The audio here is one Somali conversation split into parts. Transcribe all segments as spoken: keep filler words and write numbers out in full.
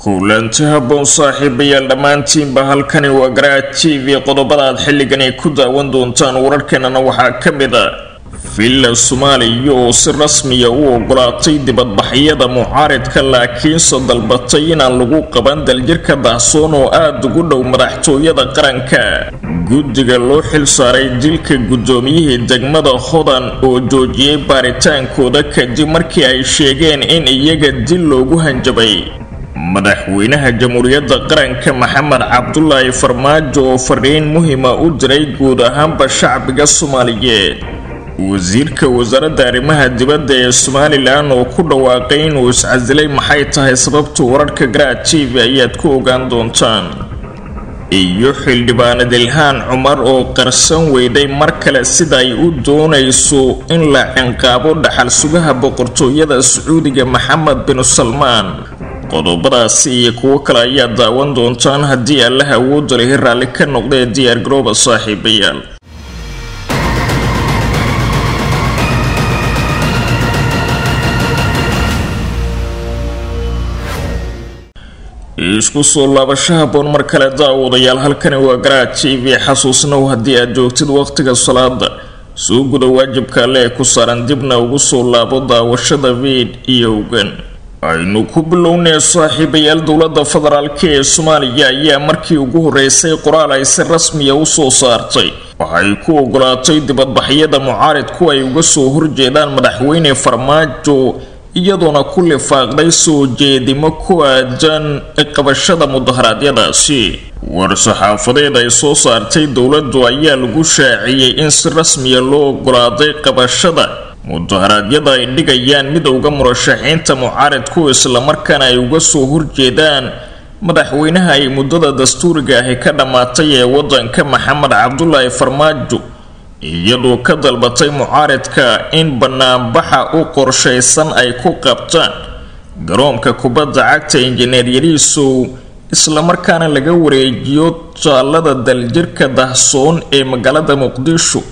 kulanti habboon saaxiibayaal dhammaantiinba halkani waa Garaad T V qodobada aad xilligan ay ku daawan doontaan wararkeenana waxaa ka mid ah Villa Soomaaliya oo si rasmi ah u ogolaatay dibadbaxyada mucaaradka laakiin soo dalbatay in aan lagu qaban daljirka Dahsoon oo aad ugu dhow madaxtooyada qaranka guddiga loo xil saaray dilka gudoomiyihii degmada Hodan oo joojiyay baaritaankooda kadib markii ay sheegeen in iyaga dil loogu hanjabay madaxweynaha jamhuuriyadda qaranka Maxamed Cabdullaahi Farmaajo oo fariin muhiim ah u diray guud ahaanba shacbiga Soomaaliyeed wasiirka wasaaradda arrimaha dibadda ee Somaliland oo ku dhawaaqay inuu iscasilay maxay tahay sababta wararka Garaad T V ayaad ku ogaan doontaan iyo xildhibaan Ilhaan Cumar oo qarsan weyday mar kale sida ay u doonayso in la cinqaabo dhaxal sugaha boqortooyada Sacuudiga Maxamed bin Salmaan qodobadaasi iyo kuwo kale ayaa daawan doontaan haddii Allah awood leh raalli ka noqday diyaar garooba saaxiibayaal isku soo laabashaha boon mar kale daawadayaal halkani waa Garaad T V xasuusnow haddii aad joogtid waqtiga salaada soo guda waajibka leh ku saaran dibna ugu soo laabo daawashada video-gan aynu ku bilownay saaxiibayaal dowladda federaalka ee Soomaaliya ayaa markii ugu horeysay qoraal ay si rasmi ah u soo saartay waxay ku ogolaatay dibadbaxyada mucaaradku ay uga soo horjeedaan madaxweyne Farmaajo iyadoona ku lifaaqday soo jeedimo ku aadan qabashada mudaharaadyadaasi war saxaafadeed ay soo saartay dowladdu ayaa lagu shaaciyay in si rasmi ah loo ogolaaday qabashada mudaharaadyada ay dhigayaan midowga murashaxiinta mucaaradku isla markaana ay uga soo horjeedaan madaxweynaha ay muddada dastuuriga ah ka dhamaatay ee wadanka Maxamed Cabdullaahi Farmaajo iyadoo ka dalbatay mucaaradka in banaanbaxa u qorsheysan ay ku qabtaan garoonka kubadda cagta Injineer Yariiso isla markaana laga wareejiyo taalada daljirka Dahsoon ee magaalada Muqdisho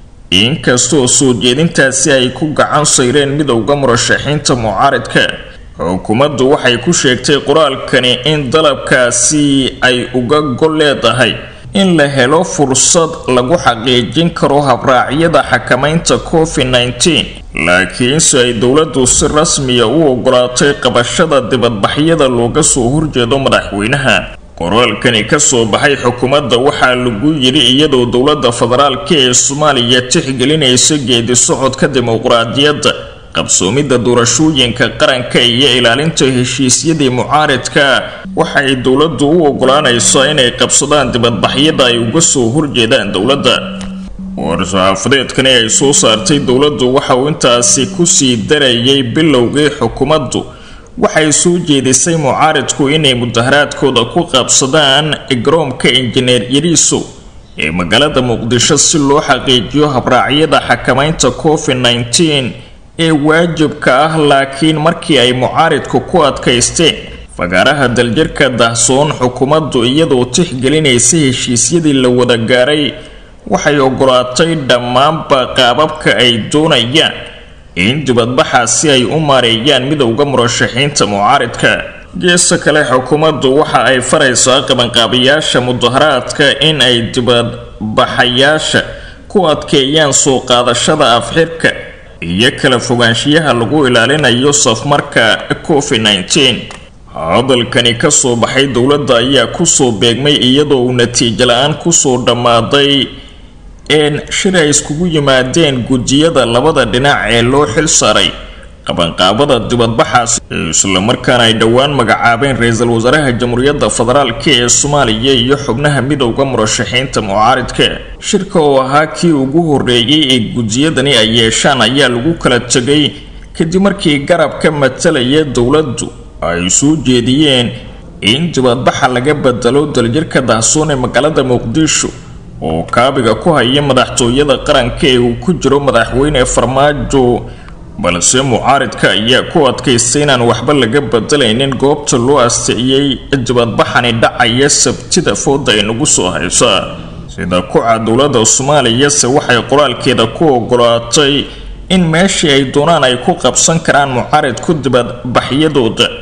inkastoo soo jeedintaasi ay ku gacan sayreen midowga murashaxiinta mucaaradka xukuumaddu waxay ku sheegtay qoraalkani in dalabkaasi ay uga gol leedahay in la helo fursad lagu xaqiijin karo habraacyada xakamaynta covid nineteen laakiin si ay dowladdu si rasmi ah u ogolaatay qabashada dibadbaxyada looga soo horjeedo madaxweynaha qoraalkani ka soo baxay xukuumadda waxaa lagu yiri iyadoo dowladda federaalka ee Soomaaliya tixgelinaysa geedi socodka dimuqraadiyadda qabsoomida doorashooyinka qaranka iyo ilaalinta heshiisyadii mucaaradka waxay dowladdu u ogolaanaysaa inay qabsadaan dibadbaxyada ay uga soo horjeedaan dowladda war-saxaafadeedkani ay soo saartay dowladdu waxa uu intaasi ku sii darayay bilowgii xukuumaddu waxay soo jeedisay mucaaradku inay mudaharaadkooda ku qabsadaan garoonka Injineer Yariiso ee magaalada Muqdisho si loo xaqiijiyo habraacyada xakamaynta covid nineteen ee waajibka ah laakiin markii ay mucaaradku ku adkaysteen fagaaraha daljirka Dahsoon xukuumaddu iyadoo tixgelinaysa heshiisyadii la wada gaaray waxay ogolaatay dhammaanba qaababka ay doonayaan in dibadbaxaasi ay u maareeyaan midowga murashaxiinta mucaaradka geesta kale xukuumaddu waxa ay faraysaa qabanqaabiyaasha mudaharaadka in ay dibadbaxayaasha ku adkeeyaan soo qaadashada afxirka iyo kala fogaanshiyaha lagu ilaalinayo safmarka covid nineteen hadalkani ka soo baxay dowladda ayaa ku soo beegmay iyadoo uu natiijo la'aan ku soo dhamaaday in shir ay iskugu yimaadeen gudiyada labada dhinac ee loo xil saaray qabanqaabada dibadbaxaas isla markaana ay dhowaan magacaabeen ra'iisul wasaaraha jamhuuriyadda federaalka ee Soomaaliya iyo xubnaha midowga murashaxiinta mucaaradka shirka oo ahaa kii ugu horeeyay ee gudiyadani ay yeeshaan ayaa lagu kala tagay kadib markii garabka matalaya dowladdu ay soo jeediyeen in dibadbaxa laga bedelo daljirka Dahsoon ee magaalada Muqdisho oo kaabiga ku haya madaxtooyada qaranka ee uu ku jiro madaxweyne Farmaajo balse mucaaradka ayaa ku adkaystay inaan waxba laga bedelaynin goobta loo asteeyay dibadbaxani dhacaya Sabtida fooda ay nagu soo haysa sida ku cad dowladda Soomaaliya se waxay qoraalkeeda ku ogolaatay in meeshii ay doonaan ay ku qabsan karaan mucaaradku dibadbaxyadooda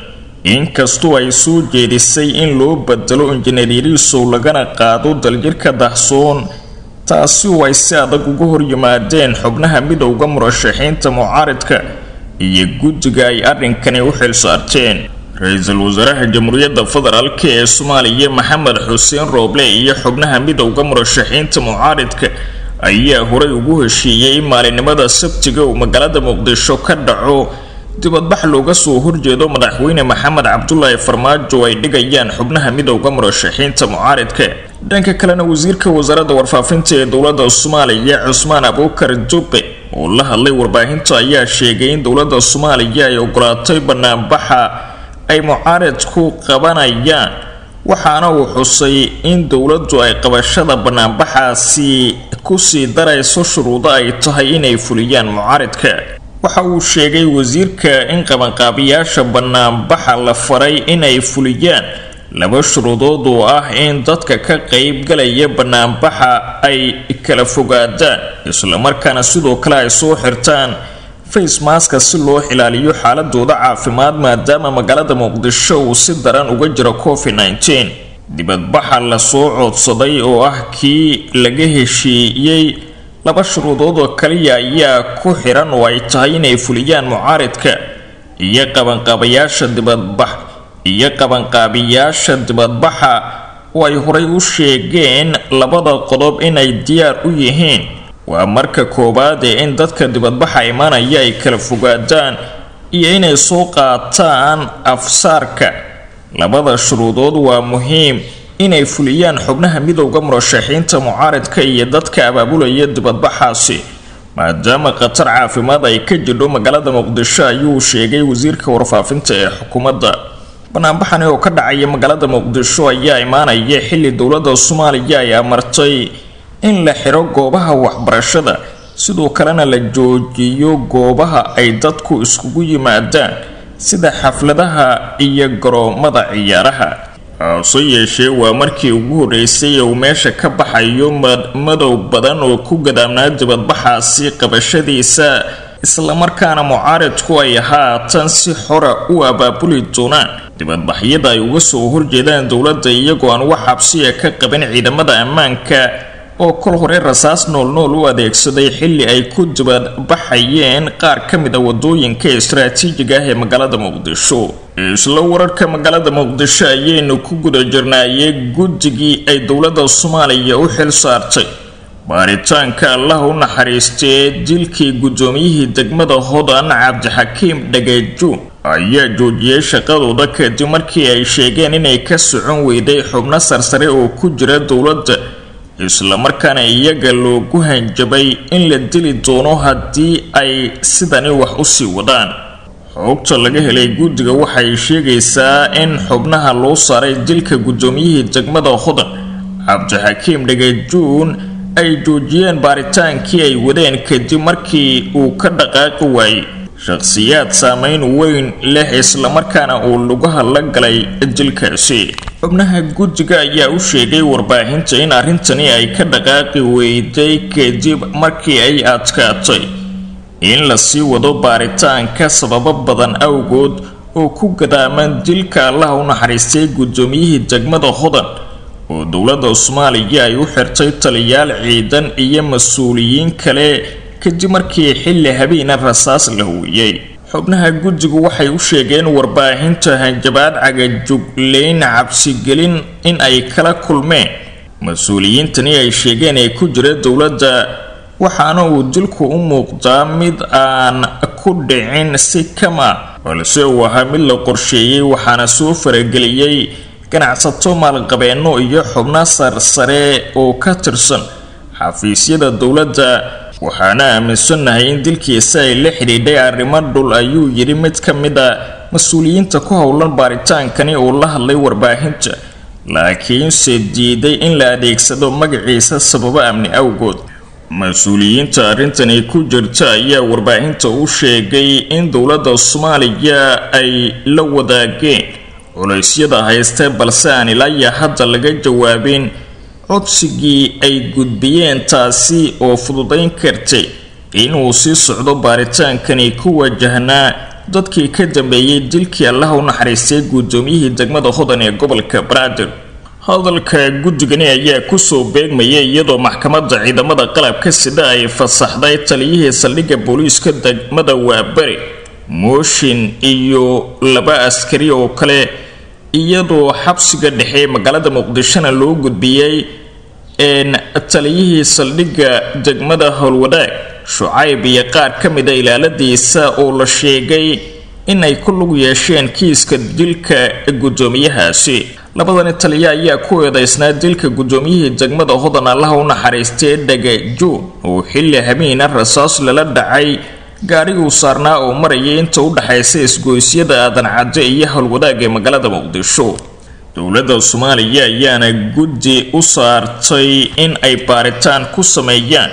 inkastoo ay soo jeedisay in loo bedelo injineer Yarisow lagana qaado daljirka Dahsoon taasi oo ay si adag uga hor yimaadeen xubnaha midowga murashaxiinta mucaaradka iyo guddiga ay arrinkani u xil saarteen. Ra'iisul Wasaaraha Jamhuuriyadda Federaalka ee Soomaaliya Maxamed Xuseen Rooble iyo xubnaha midowga murashaxiinta mucaaradka ayaa horay ugu heshiiyay maalinimada Sabtiga oo magaalada Muqdisho ka dhaco dibadbax looga soo horjeedo madaxweyne Maxamed Cabdullaahi Farmaajo ay dhigayaan xubnaha midowga murashaxiinta mucaaradka. dhanka kalena wasiirka wasaaradda warfaafinta ee dowladda Soomaaliya Cusmaan Abuukar Dube oo la hadlay warbaahinta ayaa sheegay in dowladda Soomaaliya ay ogolaatay banaanbaxa ay mucaaradku qabanayaan, waxaana uu xusay in dowladdu ay qabashada banaanbaxaasi ku sii darayso shuruudo ay tahay inay fuliyaan mucaaradka. waxa uu sheegay wasiirka in qabanqaabiyaasha banaanbaxa la faray inay fuliyaan laba shuruudood oo ah in dadka ka qayb galaya banaanbaxa ay kala fogaadaan isla markaana sidoo kale ay soo xirtaan face mask si loo ilaaliyo xaaladooda caafimaad maadaama magaalada Muqdisho uu si daran uga jiro covid nineteen. dibadbaxa la soo codsaday oo ah kii laga heshiiyay laba shuruudood oo kaliya ayaa ku xiran oo ay tahay inay fuliyaan mucaaradka iyo qabanqaabiyaasha dibadbax iyo qabanqaabiyaasha dibadbaxa oo ay horay u sheegeen labada qodob inay diyaar u yihiin. waa marka koobaad ee in dadka dibadbaxa imaanaya ay kala fogaadaan iyo inay soo qaataan afsaarka. labada shuruudood waa muhiim inay fuliyaan xubnaha midowga murashaxiinta mucaaradka iyo dadka abaabulaya dibadbaxaasi maadaama qatar caafimaad ay ka jirto magaalada Muqdisho, ayuu sheegay wasiirka warfaafinta ee xukuumadda. banaanbaxani oo ka dhacaya magaalada Muqdisho ayaa imaanaya xilli dowladda Soomaaliya ay amartay in la xiro goobaha waxbarashada sidoo kalena la joojiyo goobaha ay dadku iskugu yimaadaan sida xafladaha iyo garoomada ciyaaraha. hase yeeshee waa markii ugu horeysay uu meesha ka baxayo madow badan oo ku gadaamnaa dibadbaxaasi qabashadiisa, isla markaana mucaaradku ay haatan si xora u abaabuli doonaan dibadbaxyada ay uga soo horjeedaan dowladda iyagoo aan wax xabsi ah ka qabin ciidamada ammaanka oo kol hore rasaas nool nool u adeegsaday xilli ay ku dibadbaxayeen qaar ka mid ah wadooyinka istiraatiijiga ah ee magaalada Muqdisho. isla wararka magaalada Muqdisho ayaynu ku guda jirnaayay guddigii ay dowladda Soomaaliya u xil saartay baaritaanka Allah u naxariistay dilkii gudoomiyihii degmada Hodan Cabdixakiim Dhageejo ayaa joojiyay shaqadooda kadib markii ay sheegeen inay ka socon weyday xubno sarsare oo ku jira dowladda, isla markaana iyaga loogu hanjabay in la dili doono haddii ay sidani wax u sii wadaan. xogta laga helay guddiga waxay sheegaysaa in xubnaha loo saaray dilka gudoomiyihii degmada Hodan Cabdixakiim Dhageejo ay joojiyeen baaritaankii ay wadeen kadib markii uu ka dhaqaaqi waayay shakhsiyaad saameyn weyn leh isla markaana uu lugaha la galay dilkaasi. xubnaha guddiga ayaa u sheegay warbaahinta in arrintani ay ka dhaqaaqi weyday kadib markii ay adkaatay in la sii wado baaritaanka sababo badan awgood oo ku gadaaman dilka Allah u naxariistay gudoomiyihii degmada Hodan oo dowladda Soomaaliya ay u xirtay taliyaal ciidan iyo mas'uuliyiin kale kadib markii xilli habeen rasaas la huwiyay. xubnaha guddigu waxay u sheegeen warbaahinta hanjabaad cagajugleyn cabsi gelin in ay kala kulmeen mas'uuliyiintani ay sheegeen ay ku jira dowladda, waxaana uu dilku u muuqdaa mid aan ku dhicin si kama balse uu ahaa mid la qorsheeyay, waxaana soo farageliyay ganacsato maalqabeeno iyo xubno sarsare oo ka tirsan xafiisyada dowladda. waxaana aaminsanahay in dilkiisa ay la xidhiidhay arrimo dhul, ayuu yiri mid ka mid ah mas'uuliyiinta ku howlan baaritaankani oo la hadlay warbaahinta, laakiin se diiday in la adeegsado magaciisa sababo amni awgood. mas'uuliyiinta arrintani ku jirta ayaa warbaahinta u sheegay in dowladda Soomaaliya ay la wadaageen culeysyada haysta balse aan ilaa hadda laga jawaabin codsigii ay gudbiyeen, taasi oo fududayn kartay inuu sii socdo baaritaankani ku wajahnaa dadkii ka dambeeyay dilkii allaha u naxariistay gudoomiyihii degmada hodan ee gobolka Banaadir. hadalka guddigani ayaa kusoo beegmayay iyadoo maxkamadda ciidamada qalabka sida ay fasaxday taliyihii saldhigga booliiska degmada Waaberi mooshin iyo laba askari oo kale iyadoo xabsiga dhexe magaalada Muqdishona loo gudbiyay in taliyihii saldhigga degmada Howlwadaag Shucayb iyo qaar ka mid ah ilaaladiisa oo la sheegay inay ku lug yeesheen kiiska dilka gudoomiyahaasi. labadani taliya ayaa ku eedeysnaa dilka gudoomiyihii degmada hodan allaha u naxariistay Dhagajo oo xilli habeen rasaas lala dhacay gaari uu saarnaa oo marayay inta u dhaxaysa isgoysyada Aadan Cadde iyo Howlwadaag ee magaalada Muqdisho. dowladda Soomaaliya ayaana guddi u saartay in ay baaritaan ku sameeyaan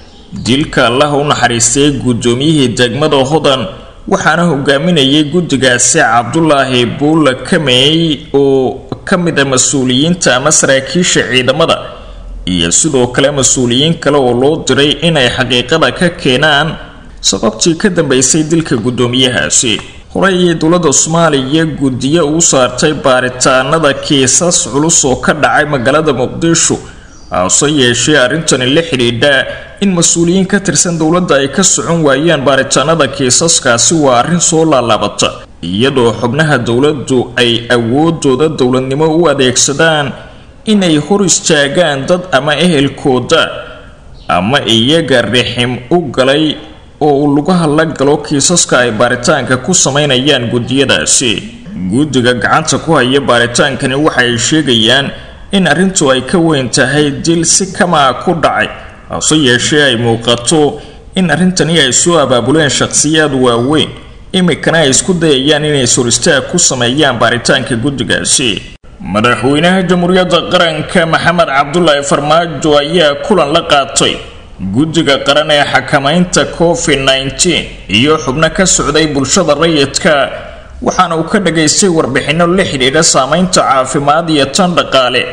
dilka allaha u naxariistay gudoomiyihii degmada hodan waxaana hogaaminayay guddigaasi Cabdullaahi Buula Kamey oo ka mid ah mas'uuliyiinta ama saraakiisha ciidamada iyo sidoo kale mas'uuliyiin kale oo loo diray inay xaqiiqada ka keenaan sababtii ka dambeysay dilka gudoomiyahaasi. horey dowladda Soomaaliya guddiyo u saartay baaritaanada kiisas culus oo ka dhacay magaalada Muqdisho hase yeeshee arrintan la xiriidha in mas'uuliyiin ka tirsan dowladda ay ka socon waayaan baaritaanada kiisaskaasi waa arrin soo laalaabata iyadoo xubnaha dowladdu ay awoodooda dowladnimo u adeegsadaan inay hor istaagaan dad ama ehelkooda ama iyaga rixim u galay oo lugaha la galo kiisaska ay baaritaanka ku sameynayaan guddiyadaasi. guddiga gacanta ku haya baaritaankani waxay sheegayaan in arrintu ay ka weyn tahay dil si kama ku dhacay hase yeeshee ay muuqato in arrintani ay soo abaabuleen shakhsiyaad waaweyn imikana ay isku dayayaan inay soristaag ku sameeyaan baaritaanka guddigaasi. madaxweynaha jamhuuriyadda qaranka Maxamed Cabdullaahi Farmaajo ayaa kulan la qaatay guddiga qaran ee xakamaynta covid nineteen iyo xubno ka socday bulshada rayidka waxaana uu ka dhageystay warbixino la xiriira saameynta caafimaad iyo tan dhaqaale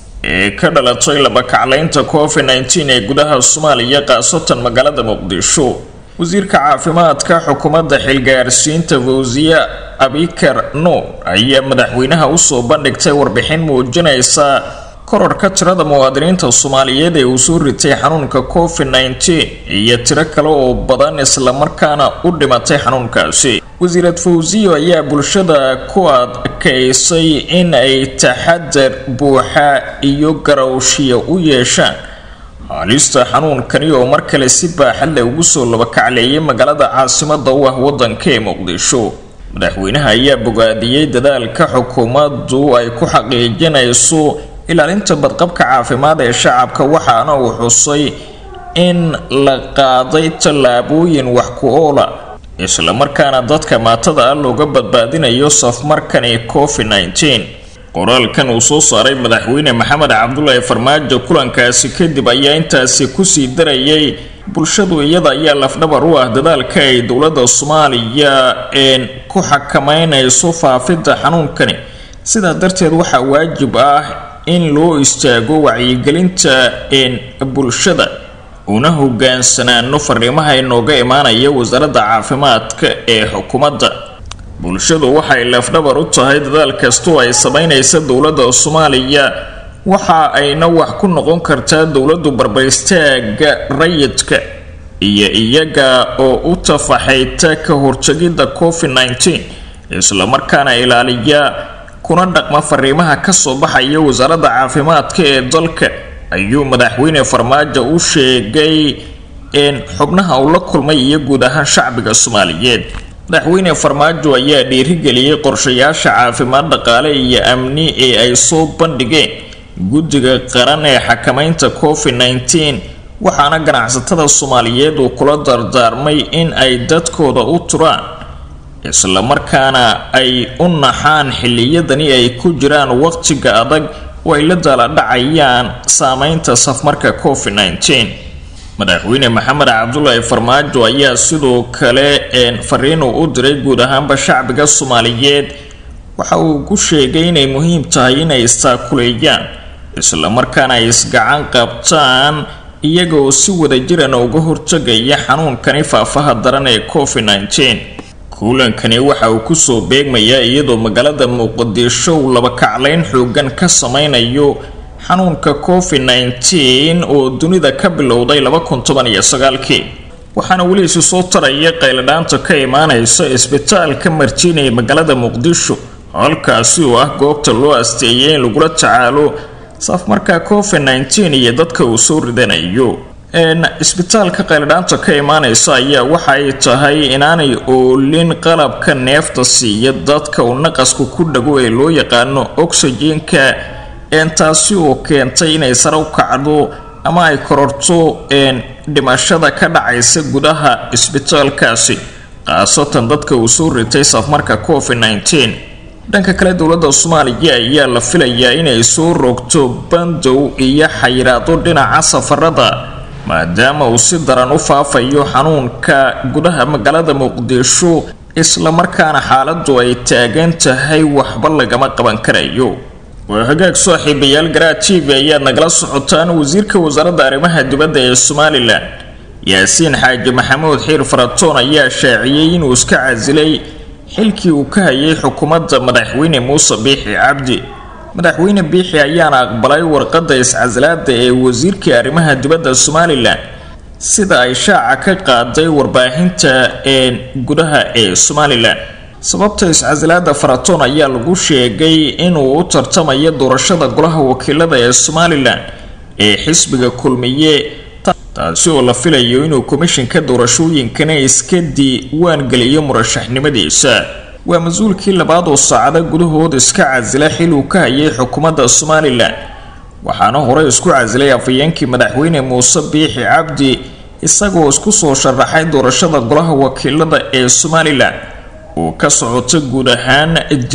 ee ka dhalatay laba kaclaynta covid nineteen ee gudaha Soomaaliya qaasatan magaalada Muqdisho. wasiirka caafimaadka xukuumadda xilgaarsiinta Fawziya Abikar Nuur ayaa madaxweynaha u soo bandhigtay warbixin muujinaysa kororka tirada muwaadiniinta Soomaaliyeed ee uu soo ritay xanuunka covid nineteen iyo tiro kale oo badan isla markaana u dhimatay xanuunkaasi. wasiirad Fawziya ayaa bulshada ku adkaysay in ay taxadar buuxa iyo garowshiyo u yeeshaan halista xanuunkani oo mar kale si baaxad leh ugu soo laba kacleeyay magaalada caasimadda u ah waddanka ee Muqdisho. madaxweynaha ayaa bogaadiyay dadaalka xukuumaddu ay ku xaqiijinayso ilaalinta badqabka caafimaad ee shacabka waxaana uu xusay in la qaaday tallaabooyin wax ku ool ah isla markaana dadka maatada looga badbaadinayo safmarkani covid nineteen. qoraalkan uu soo saaray madaxweyne Maxamed Cabdullaahi Farmaajo kulankaasi kadib ayaa intaasi ku sii darayay bulshadu iyada ayaa lafdhabar u ah dadaalka ay dowladda Soomaaliya ee ku xakameynayso faafidda xanuunkani. sidaa darteed waxaa waajib ah in loo istaago wacyigelinta in bulshada una hogaansanaano fariimaha inooga imaanaya wasaaradda caafimaadka ee xukuumadda. bulshadu waxay lafdhabar u tahay dadaal kastoo ay sameynaysa dowladda Soomaaliya waxa ayna wax ku noqon kartaa dowladdu barbaristaaga rayidka iyo iyaga oo u tafaxayta ka hortagida covid nineteen isla markaana ilaaliya kuna dhaqma fariimaha ka soo baxaya wasaaradda caafimaadka ee dalka ayuu madaxweyne Farmaajo u sheegay in xubnaha uu la kulmay iyo guud ahaan shacbiga Soomaaliyeed. madaxweyne Farmaajo ayaa dhiirigeliyay qorshayaasha caafimaad dhaqaale iyo amni ee ay soo bandhigeen guddiga qaran ee xakamaynta covid nineteen waxaana ganacsatada Soomaaliyeed uu kula dardaarmay in ay dadkooda u turaan isla markaana ay u naxaan xilliyadani ay ku jiraan waqtiga adag oo ay la dala dhacayaan saameynta safmarka covid nineteen. madaxweyne Maxamed Cabdullaahi Farmaajo ayaa sidoo kale een fariin u diray guud ahaanba shacbiga Soomaaliyeed waxa uu ku sheegay inay muhiim tahay inay istaakuleeyaan isla markaana ay isgacan qabtaan iyagoo si wada jiran uga hortagaya xanuunkani faafaha daran ee covid nineteen. kulankani waxa uu ku soo beegmayaa iyadoo magaalada Muqdisho laba kacleyn xoogan ka samaynayo xanuunka covid nineteen oo dunida ka bilowday laba kun toban iyo sagaal kii waxaana wali isu soo taraya qayladhaanta ka imaanaysa isbitaalka Martiini ee magaalada Muqdisho halkaasi oo ah goobta loo asteeyay in lagula tacaalo safmarka covid nineteen iyo dadka uu soo ridanayo in isbitaalka qayladhaanta ka imaanaysa ayaa waxa ay tahay inaanay oolin qalabka neefta siiya dadka uu naqasku ku dhago ee loo yaqaano oxygen-ka intaasi oo keentay inay sare u kacdo ama ay kororto in dhimashada ka dhacaysa gudaha isbitaalkaasi qaasatan dadka uu soo ritay safmarka covid nineteen dhanka kale dowladda Soomaaliya ayaa la filayaa inay soo rogto bandow iyo xayiraado dhinaca safarada maadaama uu si daran u faafayo xanuunka gudaha magaalada Muqdisho isla markaana xaaladdu ay taagan tahay waxba lagama qaban karayo وهجاك صاحب يالجرا تي في أيام نجلس عطان وزير كوزارة دارمها دبادة الصوماليلا ياسين حاج محمود حير فرطون يا شاعيين وسكع زلي حلكي وكهي حكومة مدحوين موسى بيحي عبدي مدحوين بيحي أيان أقبلاي ورقد يسعزلات وزير كارمها دبادة الصوماليلا سيدا إشاعة كقاضي ورباهنتا إن جدها الصوماليلا sababta iscasilaada Faratoon ayaa lagu sheegay inuu u tartamayo doorashada golaha wakiilada ee Somaliland ee xisbiga kulmiye taasi oo la filayo inuu komishanka doorashooyinkana iska diiwaan geliyo murashaxnimadiisa waa mas'uulkii labaad oo saacada gudahood iska casila xil uu ka hayay xukuumadda Somaliland waxaana hore isku casilay afayeenkii madaxweyne Muuse Biixi Cabdi isagoo isku soo sharaxay doorashada golaha wakiilada ee Somaliland oo ka socota guud ahaan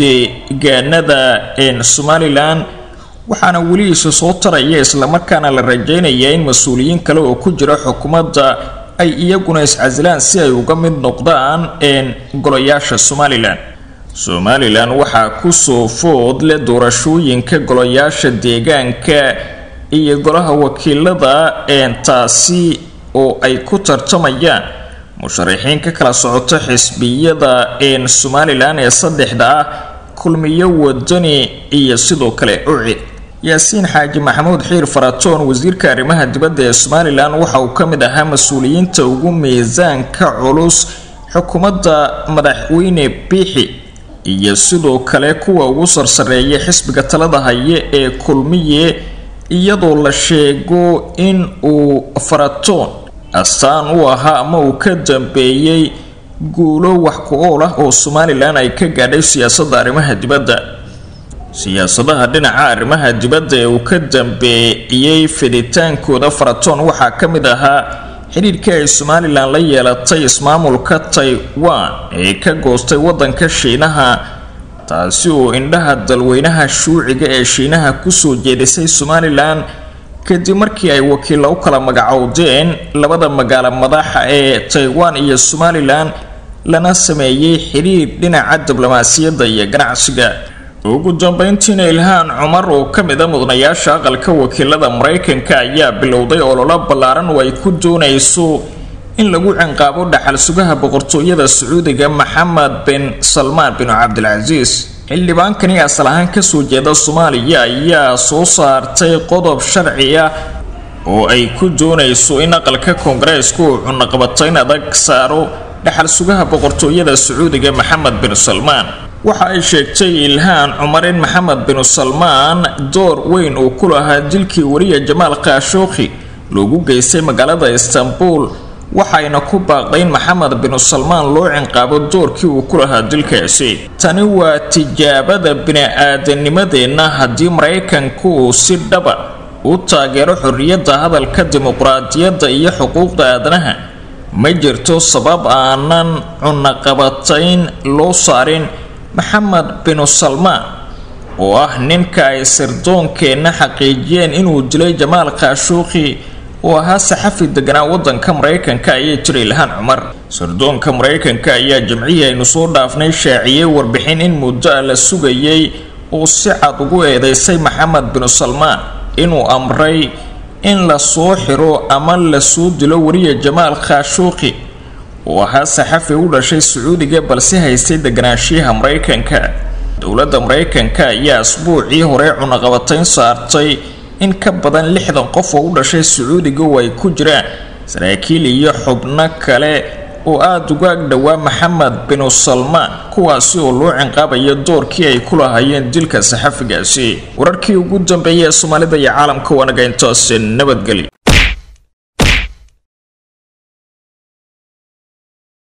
deegaanada ee Somaliland waxaana wali isu soo taraya isla markaana la rajaynayaa in mas'uuliyiin kale oo ku jira xukuumadda ay iyaguna iscasilaan si ay uga mid noqdaan ee golayaasha Somaliland Somaliland waxa ku soo food leh doorashooyinka golayaasha deegaanka iyo golaha wakiilada ee taasi oo ay ku tartamayaan musharaxiin ka kala socota xisbiyada ee Somaliland ee saddexda ah kulmiyo wadani iyo sidoo kale uci Yaasiin Xaaji Maxamuud Xiir Faratoon wasiirka arrimaha dibadda ee Somaliland waxa uu kamid ahaa mas'uuliyiinta ugu miisaanka culus xukuumadda madaxweyne Biixi iyo sidoo kale kuwa ugu sarsareeyay xisbiga talada haya ee kulmiye iyadoo la sheego in uu Faratoon astaan u ahaa ama uu ka dambeeyay guulo wax ku ool ah oo Somaliland ay ka gaadhay siyaasadda arrimaha dibadda siyaasadaha dhinaca arrimaha dibadda ee uu ka dambeeyay fiditaankooda Faratoon waxaa ka mid ahaa xiriirka ay Somaliland la yeelatay ismaamulka Taiwan ee ka goostay wadanka Shiinaha taasi oo indhaha dalweynaha shuuciga ee Shiinaha ku soo jeedisay Somaliland kadib markii ay wakiilo u kala magacowdeen labada magaalo madaxa ee Taiwan iyo Somaliland lana sameeyay xiriir dhinaca diblomaasiyadda iyo ganacsiga ugu dambeyntiina Ilhaan Cumar oo kamid ah mudanayaasha aqalka wakiilada Mareykanka ayaa bilowday olole ballaaran oo ay ku doonayso in lagu cinqaabo dhaxal sugaha boqortooyada Sacuudiga Maxamed bin Salmaan bin Cabdulaziz xildhibaankani asal ahaan ka soo jeeda Soomaaliya ayaa soo saartay qodob sharci ah oo ay ku doonayso in aqalka Koongareesku uu cunaqabatayn adag saaro dhaxal sugaha boqortooyada Sacuudiga Maxamed bin Salmaan waxa ay sheegtay Ilhaan Cumar in Maxamed bin Salmaan door weyn uu ku lahaa dilkii wariye Jamaal Khashoggi loogu geystay magaalada Istanbul waxayna ku baaqdeen Maxamed bin Salmaan loo cinqaabo doorkii uu ku lahaa dilkaasi tani waa tijaabada bini'aadanimadeena haddii Mareykanku uu si dhaba u taageero xorriyadda hadalka dimuqraadiyadda iyo xuquuqda aadanaha ma jirto sabab aanan cunaqabatayn loo saarin Maxamed bin Salmaan oo ah ninka ay sirdoonkeena xaqiijiyeen inuu dilay Jamaal Khashoggi oo ahaa saxafi deganaa wadanka Mareykanka ayay jiray Ilhaan Cumar sirdoonka Mareykanka ayaa jamciyay inuu soo dhaafnay shaaciyay warbixin in muddo la sugayay oo si cad ugu eedeysay Maxamed bin Salmaan inuu amray in la soo xiro ama la soo dilo wariye Jamaal Khashoggi oo ahaa saxafi u dhashay Sacuudiga balse haystay deganaanshiyaha Mareykanka. dowladda Mareykanka ayaa asbuucii hore cunaqabatayn saartay in ka badan lixdan qof oo u dhashay Sacuudiga oo ay ku jiraan saraakiil iyo xubno kale oo aad uga dhawaa Maxamed bin Salmaan, kuwaasi oo loo cinqaabayo doorkii ay ku lahaayeen dilka saxafigaasi. wararkii ugu dambeeyay Soomaalida iyo caalamka wanaga intaas nabadgelyo.